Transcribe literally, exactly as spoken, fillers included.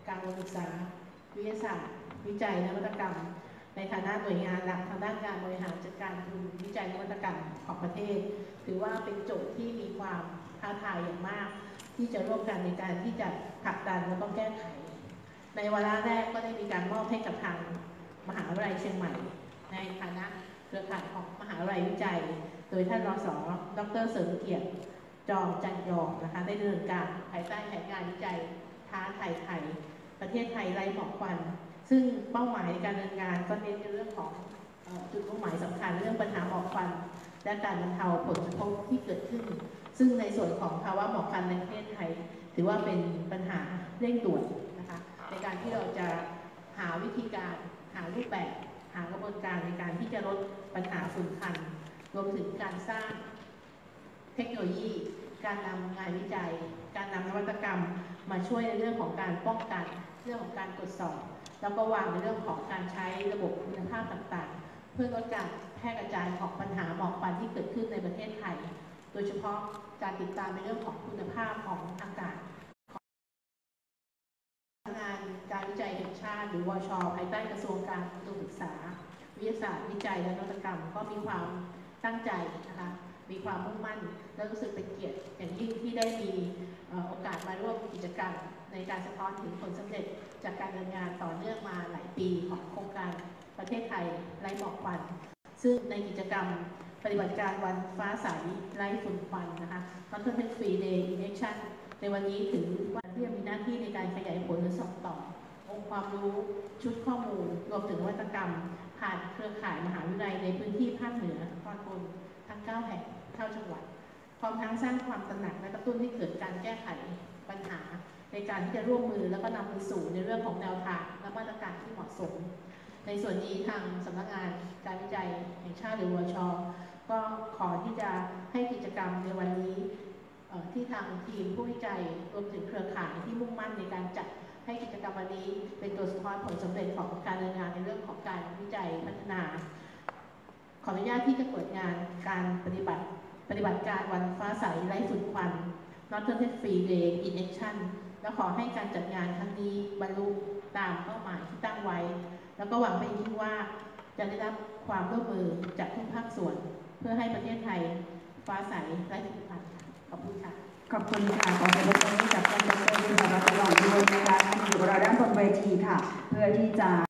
การศึกษาวิทยาศาสตร์วิจัยนวัตกรรมในฐานะหน่วยงานหลักทางด้านการบริหารจัดการทุนวิจัยนวัตกรรมของประเทศถือว่าเป็นโจทย์ที่มีความท้าทายอย่างมากที่จะร่วมกันในการที่จะผลักดันและก็แก้ไขในวาระแรกก็ได้มีการมอบให้กับทางมหาวิทยาลัยเชียงใหม่ในฐานะเครือข่ายของมหาวิทยาลัยวิจัยโดยท่านรศดรเสริมเกียรติจอมจันยองนะคะได้ดำเนินการภายใต้แผนงานวิจัยท้าไทยไทยประเทศไทยไร้หมอกควันซึ่งเป้าหมายในการดำเนินงานก็เน้นในเรื่องของจุดมุ่งหมายสำคัญเรื่องปัญหาหมอกควันและการบรรเทาผลกระทบที่เกิดขึ้นซึ่งในส่วนของภาวะหมอกควันในประเทศไทยถือว่าเป็นปัญหาเร่งด่วนนะคะในการที่เราจะหาวิธีการหารูปแบบหากระบวนการในการที่จะลดปัญหาฝุ่นควันรวมถึงการสร้างเทคโนโลยีการนำงานวิจัยการนำนวัตกรรมมาช่วยในเรื่องของการป้องกันเรื่องของการตรวจสอบแล้วก็วางในเรื่องของการใช้ระบบคุณภาพต่างๆเพื่อลดการแพร่กระจายของปัญหาหมอกควันที่เกิดขึ้นในประเทศไทยโดยเฉพาะการติดตามในเรื่องของคุณภาพของอากาศงานการวิจัยแห่งชาติหรือวช.ภายใต้กระทรวงการอุดมศึกษาวิทยาศาสตร์วิจัยและนวัตกรรมก็มีความตั้งใจนะคะมีความมุ่งมั่นและรู้สึกเป็นเกียรติอย่างยิ่งที่ได้มีโอกาสมาร่วมกิจกรรมในการสะท้อนถึงผลสำเร็จจากการดำเนินงานต่อเนื่องมาหลายปีของโครงการประเทศไทยไร้หมอกควันซึ่งในกิจกรรมปฏิบัติการวันฟ้าใสไร้ฝุ่นควันนะคะ Content Free Day in Action ในวันนี้ถือว่าที่มีหน้าที่ในการขยายผลหรือส่งต่อองค์ความรู้ชุดข้อมูลรวมถึงนวัตกรรมผ่านเครือข่ายมหาวิทยาลัยในพื้นที่ภาคเหนือตอนบนทั้งเก้าแห่งเก้าจังหวัดพร้อมทั้งสร้างความตระหนักและกระตุ้นให้เกิดการแก้ไขปัญหาในการที่จะร่วมมือแล้วก็นำไปสู่ในเรื่องของแนวทางและมาตรการที่เหมาะสมในส่วนนี้ทางสำนักงานการวิจัยแห่งชาติหรือวช.ก็ขอที่จะให้กิจกรรมในวันนี้ที่ทางทีมผู้วิจัยรวมถึงเครือข่ายที่มุ่งมั่นในการจัดให้กิจกรรมวันนี้เป็นตัวสะท้อนผลสำเร็จของการดำเนินงานในเรื่องของการวิจัยพัฒนาขออนุญาตที่จะเปิดงานการปฏิบัติปฏิบัติการวันฟ้าใสไร้ฝุ่นควัน Content Free Day in Action และขอให้การจัดงานครั้งนี้บรรลุตามเป้าหมายที่ตั้งไว้แล้วก็หวังเป็นยิ่งว่าจะได้รับความร่วมมือจากทุกภาคส่วนเพื่อให้ประเทศไทยฟ้าใสไร้ฝุ่นควันขอบคุณค่ะขอบคุณค่ะขอเสียงปรบมือให้กับท่านดร.วิทยาวัฒน์ตลอดด้วยนะคะที่อยู่กับเราด้านบนเวทีค่ะเพื่อที่จะ